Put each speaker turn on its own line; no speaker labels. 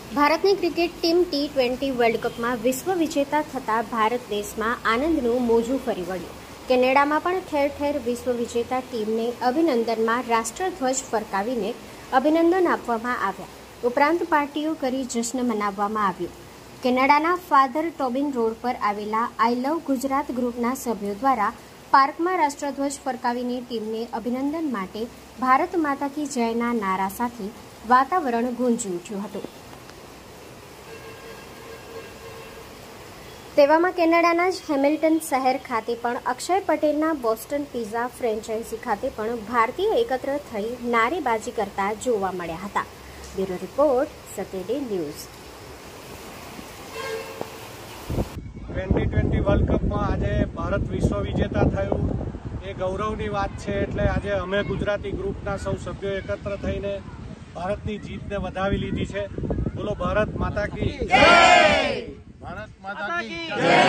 ભારતની cricket team T20 world કપમાં વિશ્વ વિજેતા થતા ભારત દેશમાં આનંદનું મોજું ફરી વળ્યું। કેનેડામાં પણ ઠેર ઠેર વિશ્વ વિજેતા ટીમને અભિનંદનમાં રાષ્ટ્રધ્વજ ફરકાવીને અભિનંદન આપવામાં આવ્યા। ઉપરાંત પાર્ટીઓ કરી જશ્ન મનાવવામાં આવ્યો। કેનેડાના ફાધર ટોબિન રોડ પર આવેલા આઈ લવ ગુજરાત ગ્રુપના સભ્યો દ્વારા પાર્કમાં રાષ્ટ્રધ્વજ ફરકાવીને ટીમને અભિનંદન માટે ભારત માતા કી જયના નારા સાથે વાતાવરણ ગુંજી ઉઠ્યું હતું। તેવામાં કેનેડાના જ હેમિલ્ટન શહેર ખાતે પણ અક્ષય પટેલના બોસ્ટન પિઝા ફ્રેન્ચાઇઝી ખાતે પણ ભારતીયો એકત્ર થઈ નારેબાજી કરતા જોવા મળ્યા હતા। Bureau report Satyaday news.
T20 world કપમાં આજે ભારત વિશ્વ વિજેતા થયું એ ગૌરવની વાત છે। એટલે આજે અમે ગુજરાતી ગ્રુપના સૌ સભ્યો એકત્ર થઈને ભારતની જીતને વધાવી લીધી છે। બોલો ભારત માતા કી જય! ભારત માતા કી જય!